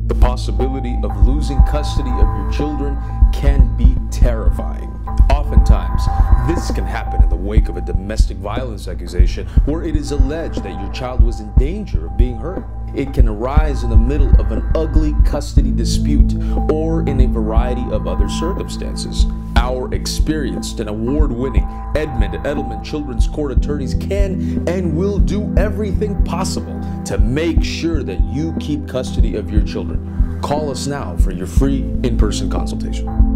The possibility of losing custody of your children can be terrifying. Oftentimes, this can happen in the wake of a domestic violence accusation where it is alleged that your child was in danger of being hurt. It can arise in the middle of an ugly custody dispute or in a variety of other circumstances. Our experienced and award-winning Edmond Edelman Children's Court attorneys can and will do everything possible to make sure that you keep custody of your children. Call us now for your free in-person consultation.